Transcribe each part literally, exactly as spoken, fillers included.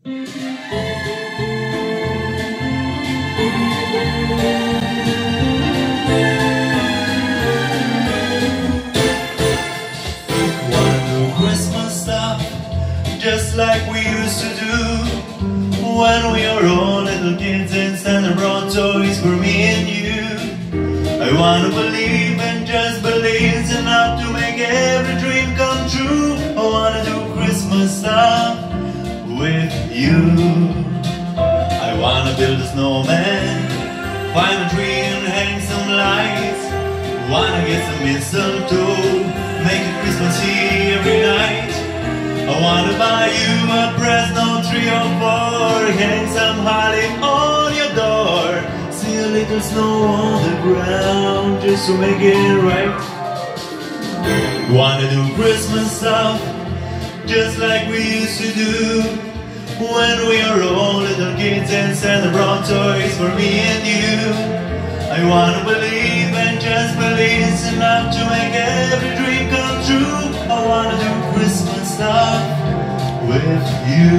Wanna do Christmas stuff just like we used to do when we were all little kids and stand around toys for me and you. I wanna believe and just believe enough to make every dream come true. I wanna do Christmas stuff with you. I wanna build a snowman, find a tree and hang some lights. Wanna get some mistletoe, make a Christmas tree every night. I wanna buy you a present three or four, hang some holly on your door, see a little snow on the ground just to make it right. Wanna do Christmas stuff just like we used to do when we were all little kids and sent around toys for me and you. I wanna believe and just believe enough to make every dream come true. I wanna do Christmas stuff with you.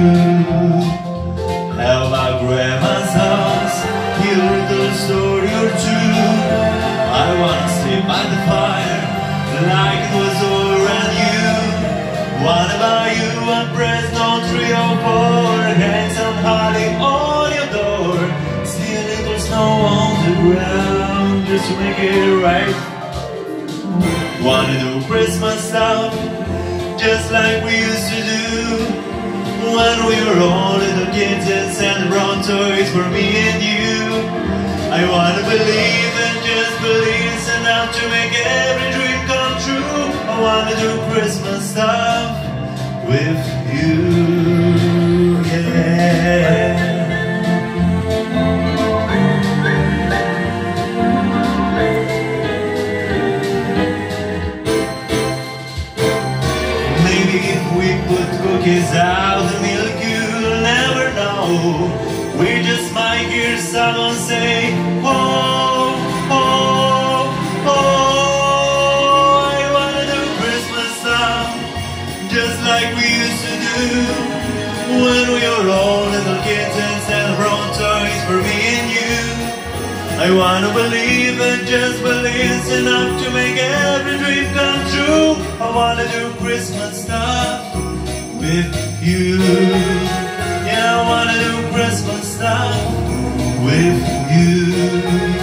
Have my grandma's house, hear a little story or two. I wanna sit by the fire like it was over and you. Wanna buy you a present three or four, hang some holly on your door, see a little snow on the ground just to make it right. Wanna do Christmas stuff just like we used to do when we were all little kids and sent around toys for me and you. I wanna believe and just believe enough to make every dream come true. I wanna do Christmas stuff with you, yeah. Maybe if we put cookies out the milk, you'll never know. We just might hear someone say, oh, oh, oh. I wanna do Christmas stuff just like we used to do when we were all little kids and sent around toys for me and you. I wanna believe and just believe enough to make every dream come true. I wanna do Christmas stuff with you. Yeah, I wanna do Christmas stuff with you.